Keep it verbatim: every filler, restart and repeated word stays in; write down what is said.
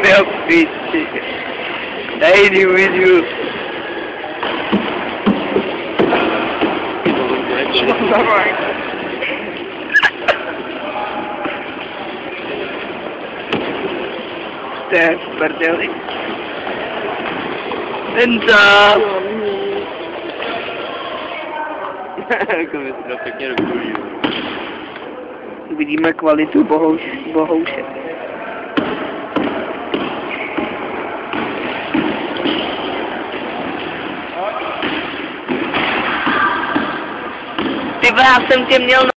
Meu piči. Daj jdi uvidu. To je v prdeli. Enza! Jako mi to pěkně dokuží. Uvidíme kvalitu bohouš, bohouše. Ty já jsem tě měl